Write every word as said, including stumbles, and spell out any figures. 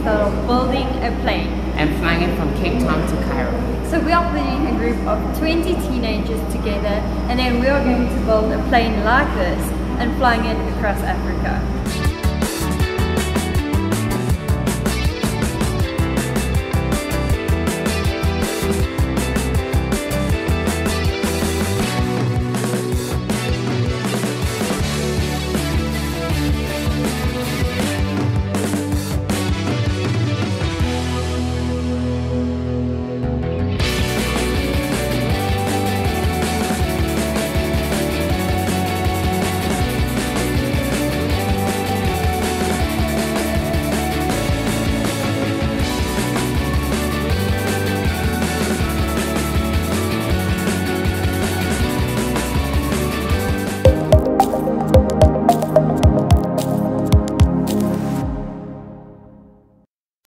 start off building a plane and flying it from Cape Town to Cairo. So we are putting a group of twenty teenagers together, and then we are going to build a plane like this and flying it across Africa.